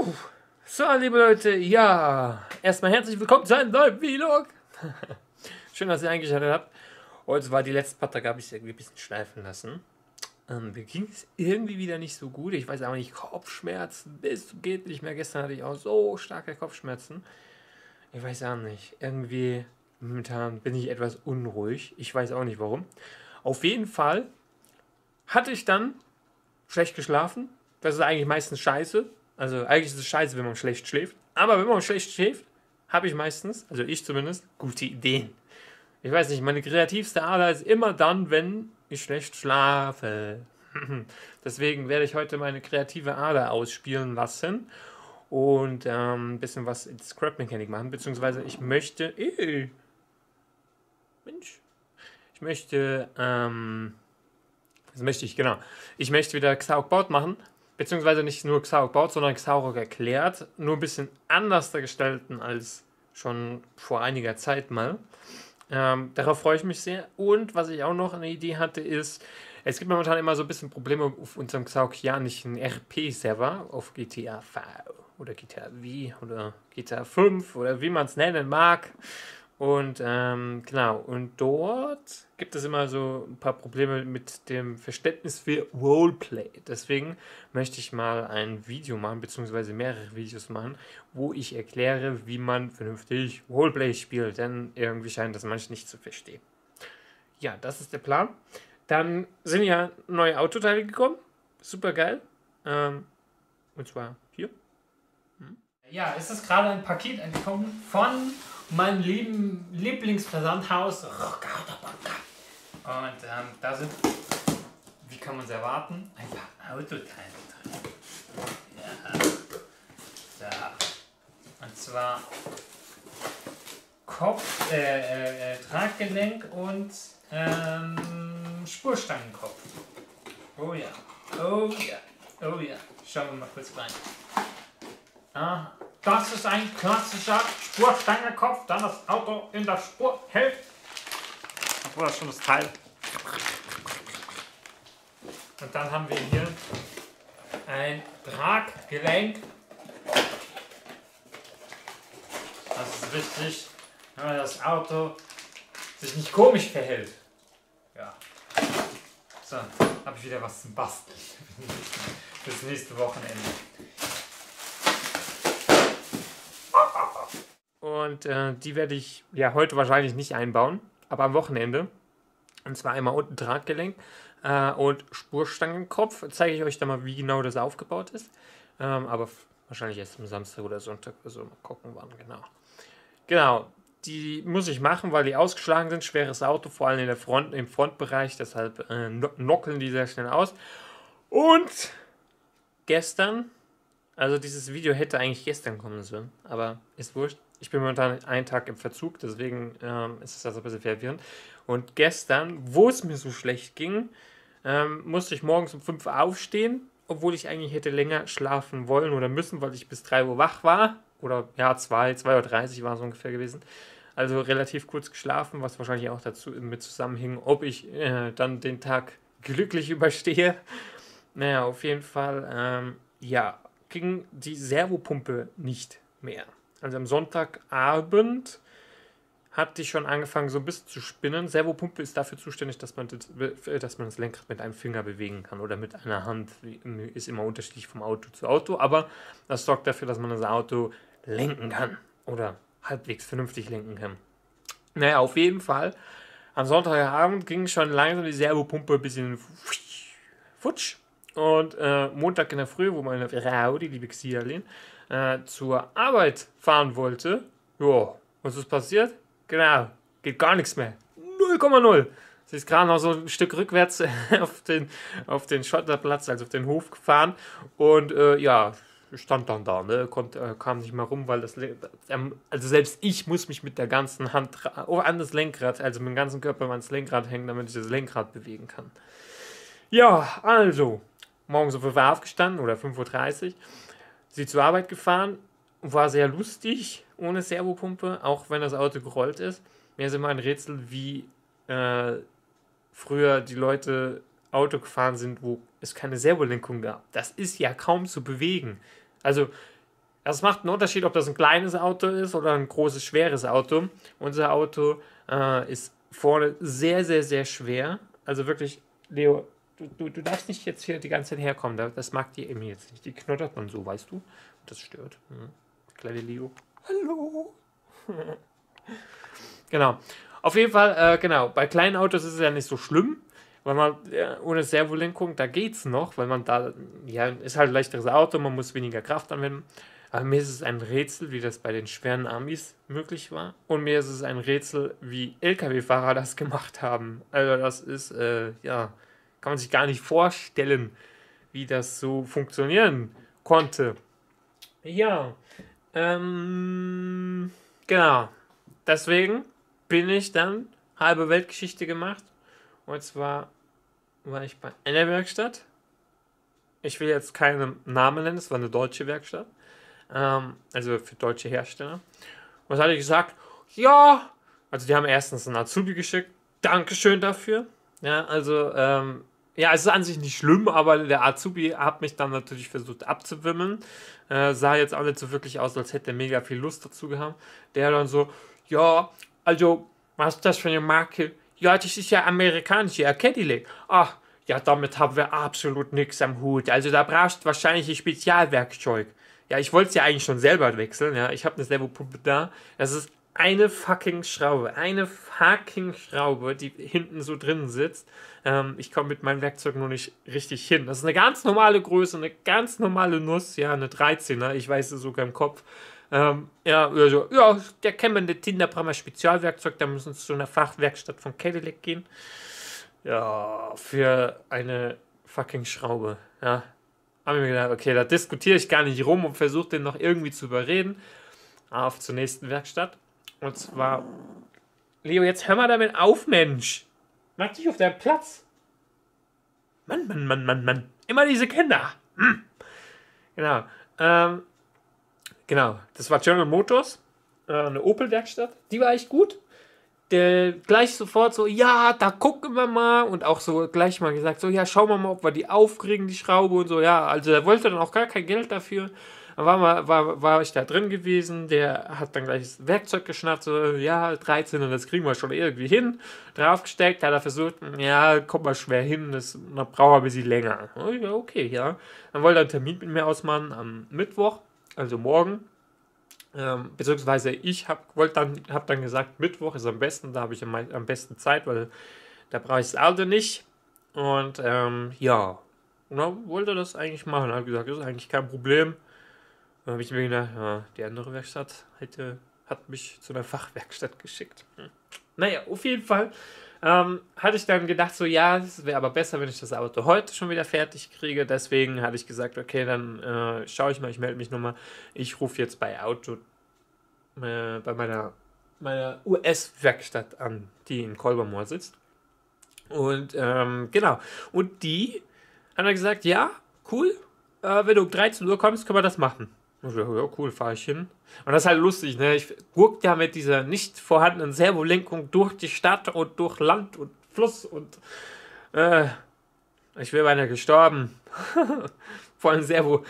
So, liebe Leute, ja, erstmal herzlich willkommen zu einem neuen Vlog. Schön, dass ihr eingeschaltet habt. Heute war die letzten paar Tage, habe ich es irgendwie ein bisschen schleifen lassen. Mir ging es irgendwie wieder nicht so gut. Ich weiß auch nicht, Kopfschmerzen, bis geht nicht mehr. Gestern hatte ich auch so starke Kopfschmerzen. Ich weiß auch nicht, irgendwie momentan bin ich etwas unruhig. Ich weiß auch nicht warum. Auf jeden Fall hatte ich dann schlecht geschlafen. Das ist eigentlich meistens scheiße. Also eigentlich ist es scheiße, wenn man schlecht schläft. Aber wenn man schlecht schläft, habe ich meistens, also ich zumindest, gute Ideen. Ich weiß nicht, meine kreativste Ader ist immer dann, wenn ich schlecht schlafe. Deswegen werde ich heute meine kreative Ader ausspielen lassen und ein bisschen was in Scrap Mechanic machen. Beziehungsweise ich möchte... Mensch. Ich möchte... was möchte ich? Genau. Ich möchte wieder Xauk Baut machen. Beziehungsweise nicht nur Xauk Baut, sondern Xauk erklärt. Nur ein bisschen anders gestalten als schon vor einiger Zeit mal. Darauf freue ich mich sehr. Und was ich auch noch eine Idee hatte, ist, es gibt momentan immer so ein bisschen Probleme auf unserem Xaukianischen RP-Server auf GTA V oder GTA V oder GTA 5 oder wie man es nennen mag. Und genau, und dort gibt es immer so ein paar Probleme mit dem Verständnis für Roleplay. Deswegen möchte ich mal ein Video machen, beziehungsweise mehrere Videos machen, wo ich erkläre, wie man vernünftig Roleplay spielt. Denn irgendwie scheint das manche nicht zu verstehen. Ja, das ist der Plan. Dann sind ja neue Autoteile gekommen. Super geil. Und zwar hier. Ja, es ist gerade ein Paket angekommen von meinem lieben Lieblingsversandhaus Rockader. Und da sind, wie kann man es erwarten, ein paar Autoteile drin. Ja. So. Und zwar Kopf, Traggelenk und Spurstangenkopf. Oh ja, oh ja, oh ja. Schauen wir mal kurz rein. Ah, das ist ein klassischer Spurstangenkopf, dann das Auto in der Spur hält. Obwohl das schon das Teil. Und dann haben wir hier ein Traggelenk. Das ist wichtig, wenn das Auto sich nicht komisch verhält. Ja. So, habe ich wieder was zum Basteln. Fürs nächste Wochenende. Und die werde ich ja heute wahrscheinlich nicht einbauen, aber am Wochenende. Und zwar einmal unten Traggelenk und Spurstangenkopf. Zeige ich euch dann mal, wie genau das aufgebaut ist. Aber wahrscheinlich erst am Samstag oder Sonntag. Also mal gucken, wann genau. Genau, die muss ich machen, weil die ausgeschlagen sind. Schweres Auto, vor allem in der Front, im Frontbereich. Deshalb nockeln die sehr schnell aus. Und gestern... Also dieses Video hätte eigentlich gestern kommen sollen, aber ist wurscht. Ich bin momentan einen Tag im Verzug, deswegen ist es also ein bisschen verwirrend. Und gestern, wo es mir so schlecht ging, musste ich morgens um 5 Uhr aufstehen, obwohl ich eigentlich hätte länger schlafen wollen oder müssen, weil ich bis 3 Uhr wach war. Oder ja, 2:30 Uhr war es ungefähr gewesen. Also relativ kurz geschlafen, was wahrscheinlich auch dazu mit zusammenhing, ob ich dann den Tag glücklich überstehe. Naja, auf jeden Fall, ja, ging die Servopumpe nicht mehr. Also am Sonntagabend hatte ich schon angefangen so ein bisschen zu spinnen. Servopumpe ist dafür zuständig, dass man das Lenkrad mit einem Finger bewegen kann oder mit einer Hand. Ist immer unterschiedlich vom Auto zu Auto, aber das sorgt dafür, dass man das Auto lenken kann oder halbwegs vernünftig lenken kann. Naja, auf jeden Fall. Am Sonntagabend ging schon langsam die Servopumpe ein bisschen futsch. Und Montag in der Früh, wo meine Frau, die liebe Xialin, zur Arbeit fahren wollte, jo, was ist passiert? Genau, geht gar nichts mehr. 0,0. Sie ist gerade noch so ein Stück rückwärts auf den Schotterplatz, also auf den Hof gefahren. Und ja, stand dann da, ne? Kam nicht mehr rum, weil also selbst ich muss mich mit der ganzen Hand an das Lenkrad, also mit dem ganzen Körper ans Lenkrad hängen, damit ich das Lenkrad bewegen kann. Ja, also, morgens um 5 Uhr aufgestanden oder 5:30 Uhr, sie zur Arbeit gefahren, war sehr lustig, ohne Servopumpe, auch wenn das Auto gerollt ist. Mir ist immer ein Rätsel, wie früher die Leute Auto gefahren sind, wo es keine Servolenkung gab. Das ist ja kaum zu bewegen. Also, Es macht einen Unterschied, ob das ein kleines Auto ist oder ein großes, schweres Auto. Unser Auto ist vorne sehr, sehr, sehr schwer. Also wirklich, Leo, du darfst nicht jetzt hier die ganze Zeit herkommen. Das mag die Emmy jetzt nicht. Die knottert man so, weißt du? Das stört. Kleine Leo. Hallo. Genau. Auf jeden Fall, genau. Bei kleinen Autos ist es ja nicht so schlimm, weil man ohne Servolenkung, da geht's noch, weil man da, ja, ist halt ein leichteres Auto, man muss weniger Kraft anwenden. Aber mir ist es ein Rätsel, wie das bei den schweren Amis möglich war. Und mir ist es ein Rätsel, wie LKW-Fahrer das gemacht haben. Also das ist, ja, kann man sich gar nicht vorstellen, wie das so funktionieren konnte. Ja, genau. Deswegen bin ich dann halbe Weltgeschichte gemacht. Und zwar war ich bei einer Werkstatt. Ich will jetzt keinen Namen nennen, es war eine deutsche Werkstatt. Also für deutsche Hersteller. Und was hatte ich gesagt? Ja, also die haben erstens einen Azubi geschickt. Dankeschön dafür. Ja, also, ja, es ist an sich nicht schlimm, aber der Azubi hat mich dann natürlich versucht abzuwimmeln. Sah jetzt auch nicht so wirklich aus, als hätte er mega viel Lust dazu gehabt. Der dann so, ja, also, was ist das für eine Marke? Ja, das ist ja amerikanisch, ja, Cadillac. Ach, ja, damit haben wir absolut nichts am Hut. Also da brauchst du wahrscheinlich ein Spezialwerkzeug. Ja, ich wollte es ja eigentlich schon selber wechseln, ja. Ich habe eine Servopumpe da. Das ist eine fucking Schraube. Eine fucking Schraube, die hinten so drin sitzt. Ich komme mit meinem Werkzeug nur nicht richtig hin. Das ist eine ganz normale Größe, eine ganz normale Nuss, ja, eine 13er. Ich weiß es sogar im Kopf. Ja, also, ja, der kennen wir nicht, da brauchen wir Spezialwerkzeug, da müssen wir zu einer Fachwerkstatt von Cadillac gehen. Ja, für eine fucking Schraube, ja. Haben wir mir gedacht, okay, da diskutiere ich gar nicht rum und versuche den noch irgendwie zu überreden. Auf zur nächsten Werkstatt. Und zwar, Leo, jetzt hör mal damit auf, Mensch. Mach dich auf deinen Platz. Mann, Mann, Mann, Mann, Mann. Immer diese Kinder. Genau. Genau. Das war General Motors. Eine Opel-Werkstatt. Die war echt gut. Der gleich sofort so, ja, da gucken wir mal. Und auch so gleich mal gesagt, so, ja, schauen wir mal, ob wir die aufkriegen, die Schraube und so. Ja, also er wollte dann auch gar kein Geld dafür. Dann war ich da drin gewesen, der hat dann gleich das Werkzeug geschnappt, so, ja, 13 und das kriegen wir schon irgendwie hin. Draufgesteckt, hat er versucht, ja, kommt mal schwer hin, das braucht er ein bisschen länger. Ja, okay, ja. Dann wollte er einen Termin mit mir ausmachen am Mittwoch, also morgen. Beziehungsweise ich hab dann gesagt, Mittwoch ist am besten, da habe ich am besten Zeit, weil da brauche ich das Auto nicht. Und ja, und dann wollte er das eigentlich machen. Er hat gesagt, das ist eigentlich kein Problem. Dann habe ich mir gedacht, ja, die andere Werkstatt hat mich zu einer Fachwerkstatt geschickt. Naja, auf jeden Fall hatte ich dann gedacht, so ja, es wäre aber besser, wenn ich das Auto heute schon wieder fertig kriege. Deswegen hatte ich gesagt, okay, dann schaue ich mal, ich melde mich nochmal. Ich rufe jetzt bei bei meiner US-Werkstatt an, die in Kolbermoor sitzt. Und genau, und die hat dann gesagt, ja, cool, wenn du um 13 Uhr kommst, können wir das machen. Und ja, cool, fahre ich hin. Und das ist halt lustig, ne? Ich gucke ja mit dieser nicht vorhandenen Servolenkung durch die Stadt und durch Land und Fluss und ich wäre beinahe gestorben. Vor allem Servo,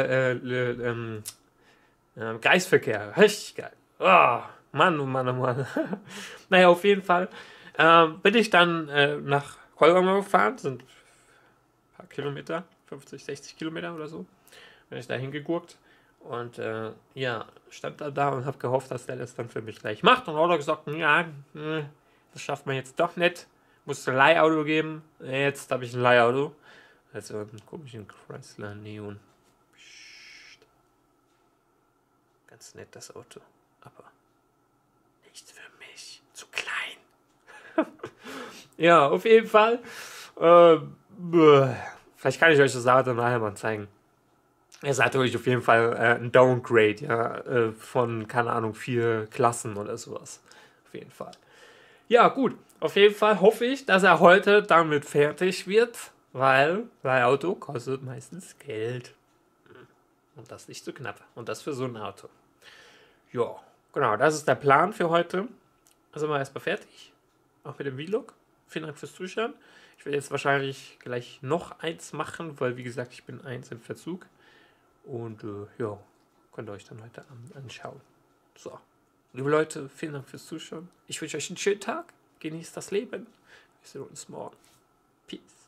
Kreisverkehr, richtig geil. Oh, Mann, oh Mann, oh Mann. Naja, auf jeden Fall bin ich dann nach Kolbermoor gefahren, sind ein paar Kilometer, 50, 60 Kilometer oder so. Bin ich da hingegurkt. Und ja, stand da und habe gehofft, dass der das dann für mich gleich macht. Und hat er gesagt, ja, das schafft man jetzt doch nicht. Muss ein Leihauto geben. Jetzt habe ich ein Leihauto. Also einen komischen Chrysler Neon. Psst. Ganz nett das Auto. Aber nicht für mich. Zu klein. Ja, auf jeden Fall. Vielleicht kann ich euch das Auto nachher mal zeigen. Es hat natürlich auf jeden Fall ein Downgrade, ja, von, keine Ahnung, 4 Klassen oder sowas. Auf jeden Fall. Ja, gut. Auf jeden Fall hoffe ich, dass er heute damit fertig wird, weil Auto kostet meistens Geld. Und das nicht so knapp. Und das für so ein Auto. Ja, genau, das ist der Plan für heute. Also sind wir erstmal fertig. Auch mit dem Vlog. Vielen Dank fürs Zuschauen. Ich werde jetzt wahrscheinlich gleich noch eins machen, weil, wie gesagt, ich bin eins im Verzug. Und ja, könnt ihr euch dann heute Abend anschauen. So, liebe Leute, vielen Dank fürs Zuschauen. Ich wünsche euch einen schönen Tag. Genießt das Leben. Wir sehen uns morgen. Peace.